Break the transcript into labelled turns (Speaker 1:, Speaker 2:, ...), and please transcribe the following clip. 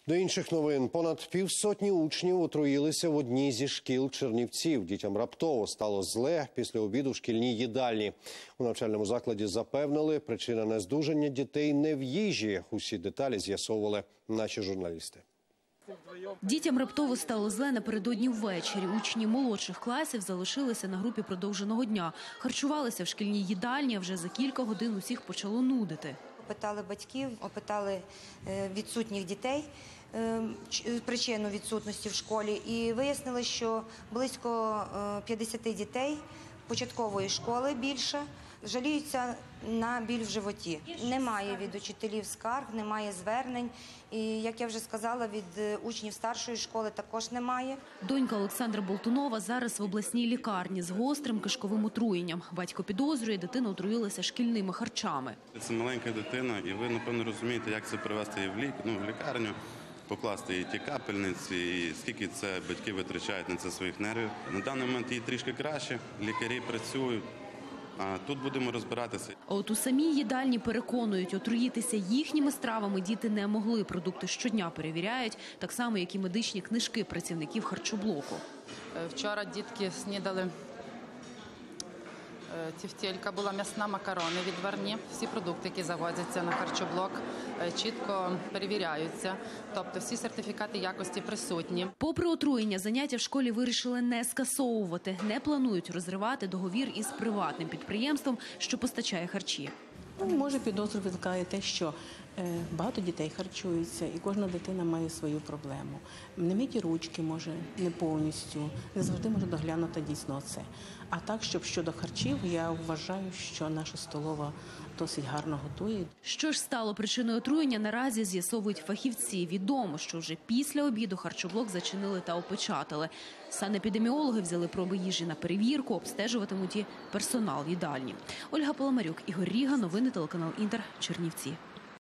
Speaker 1: До інших новин. Понад півсотні учнів отруїлися в одній зі шкіл Чернівців. Дітям раптово стало зле після обіду в шкільній їдальні. У навчальному закладі запевнили, причина нездужання дітей не в їжі. Усі деталі з'ясовували наші журналісти.
Speaker 2: Дітям раптово стало зле напередодні ввечері. Учні молодших класів залишилися на групі продовженого дня. Харчувалися в шкільній їдальні, а вже за кілька годин усіх почало нудити.
Speaker 3: Опитали батьків, опитали відсутніх дітей, причину відсутності в школі і вияснили, що близько 50 дітей початкової школи більше жаліються на біль в животі. Немає від учителів скарг, немає звернень. І, як я вже сказала, від учнів старшої школи також немає.
Speaker 2: Донька Олександра Болтунова зараз в обласній лікарні з гострим кишковим отруєнням. Батько підозрює, дитина отруїлася шкільними харчами.
Speaker 4: Це маленька дитина, і ви, напевно, розумієте, як це привезти її в лікарню, покласти її ті капельниці, і скільки це батьки витрачають на це своїх нервів. На даний момент їй трішки краще, лікарі працюють. А тут будемо розбиратися.
Speaker 2: А от у самій їдальні переконують, отруїтися їхніми стравами діти не могли. Продукти щодня перевіряють, так само, як і медичні книжки працівників харчоблоку.
Speaker 5: Вчора дітки снідали, тефтелька була, м'ясна, макарони відварні. Всі продукти, які завозяться на харчоблок, чітко перевіряються. Тобто всі сертифікати якості присутні.
Speaker 2: Попри отруєння, заняття в школі вирішили не скасовувати. Не планують розривати договір із приватним підприємством, що постачає харчі.
Speaker 6: Може, підозру викликає те, що багато дітей харчуються, і кожна дитина має свою проблему. Немиті ручки, може, не повністю, не завжди може доглянути дійсно це. А так, щоб щодо харчів, я вважаю, що наша столова досить гарно готує.
Speaker 2: Що ж стало причиною отруєння, наразі з'ясовують фахівці. Відомо, що вже після обіду харчоблок зачинили та опечатали. Санепідеміологи взяли проби їжі на перевірку, обстежуватимуть і персонал їдальні. Ольга Паламарюк, Ігор Ріга, новини телеканал Інтер, Чернівці.